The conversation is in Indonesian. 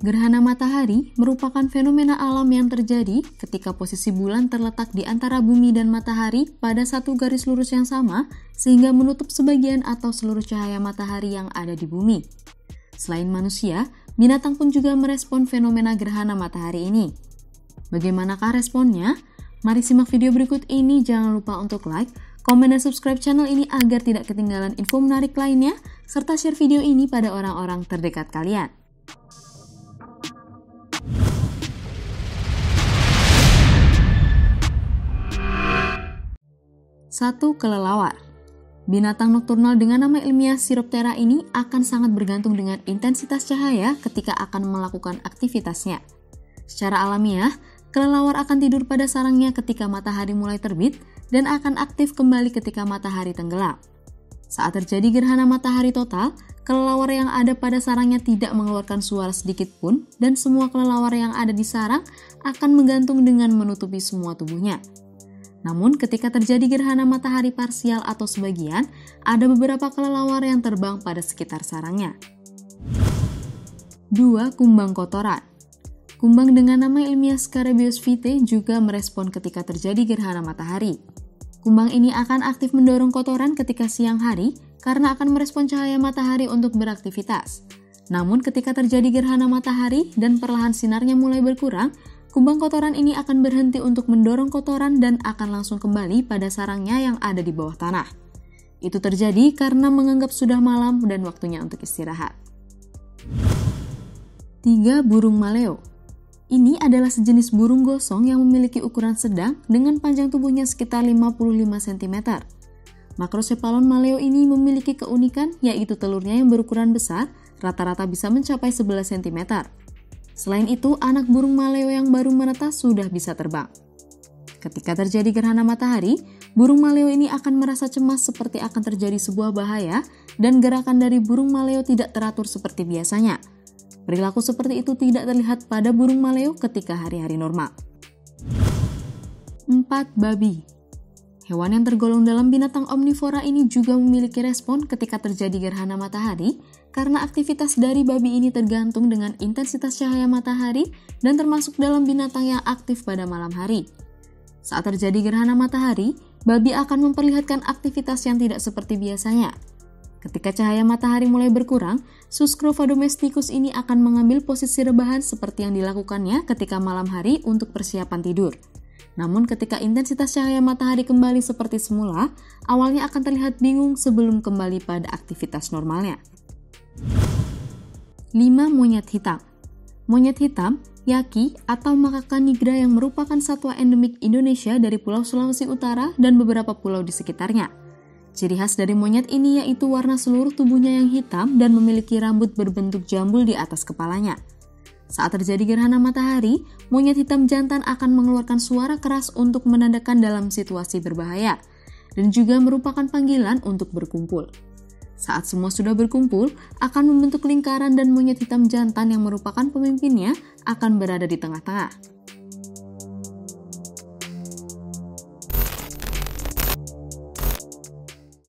Gerhana matahari merupakan fenomena alam yang terjadi ketika posisi bulan terletak di antara bumi dan matahari pada satu garis lurus yang sama sehingga menutup sebagian atau seluruh cahaya matahari yang ada di bumi. Selain manusia, binatang pun juga merespon fenomena gerhana matahari ini. Bagaimanakah responnya? Mari simak video berikut ini, jangan lupa untuk like, komen, dan subscribe channel ini agar tidak ketinggalan info menarik lainnya, serta share video ini pada orang-orang terdekat kalian. 1. Kelelawar. Binatang nokturnal dengan nama ilmiah Chiroptera ini akan sangat bergantung dengan intensitas cahaya ketika akan melakukan aktivitasnya. Secara alamiah, kelelawar akan tidur pada sarangnya ketika matahari mulai terbit dan akan aktif kembali ketika matahari tenggelam. Saat terjadi gerhana matahari total, kelelawar yang ada pada sarangnya tidak mengeluarkan suara sedikit pun dan semua kelelawar yang ada di sarang akan menggantung dengan menutupi semua tubuhnya. Namun ketika terjadi gerhana matahari parsial atau sebagian, ada beberapa kelelawar yang terbang pada sekitar sarangnya. 2. Kumbang kotoran. Kumbang dengan nama ilmiah Scarabeus vitae juga merespon ketika terjadi gerhana matahari. Kumbang ini akan aktif mendorong kotoran ketika siang hari karena akan merespon cahaya matahari untuk beraktivitas. Namun ketika terjadi gerhana matahari dan perlahan sinarnya mulai berkurang, kumbang kotoran ini akan berhenti untuk mendorong kotoran dan akan langsung kembali pada sarangnya yang ada di bawah tanah. Itu terjadi karena menganggap sudah malam dan waktunya untuk istirahat. 3. Burung maleo. Ini adalah sejenis burung gosong yang memiliki ukuran sedang dengan panjang tubuhnya sekitar 55 cm. Makrocephalon maleo ini memiliki keunikan yaitu telurnya yang berukuran besar, rata-rata bisa mencapai 11 cm. Selain itu, anak burung maleo yang baru menetas sudah bisa terbang. Ketika terjadi gerhana matahari, burung maleo ini akan merasa cemas seperti akan terjadi sebuah bahaya dan gerakan dari burung maleo tidak teratur seperti biasanya. Perilaku seperti itu tidak terlihat pada burung maleo ketika hari-hari normal. 4. Babi. Hewan yang tergolong dalam binatang omnivora ini juga memiliki respon ketika terjadi gerhana matahari karena aktivitas dari babi ini tergantung dengan intensitas cahaya matahari dan termasuk dalam binatang yang aktif pada malam hari. Saat terjadi gerhana matahari, babi akan memperlihatkan aktivitas yang tidak seperti biasanya. Ketika cahaya matahari mulai berkurang, Suscrova domesticus ini akan mengambil posisi rebahan seperti yang dilakukannya ketika malam hari untuk persiapan tidur. Namun ketika intensitas cahaya matahari kembali seperti semula, awalnya akan terlihat bingung sebelum kembali pada aktivitas normalnya. 5. Monyet hitam. Monyet hitam, yaki atau Macaca nigra yang merupakan satwa endemik Indonesia dari Pulau Sulawesi Utara dan beberapa pulau di sekitarnya. Ciri khas dari monyet ini yaitu warna seluruh tubuhnya yang hitam dan memiliki rambut berbentuk jambul di atas kepalanya. Saat terjadi gerhana matahari, monyet hitam jantan akan mengeluarkan suara keras untuk menandakan dalam situasi berbahaya, dan juga merupakan panggilan untuk berkumpul. Saat semua sudah berkumpul, akan membentuk lingkaran dan monyet hitam jantan yang merupakan pemimpinnya akan berada di tengah-tengah.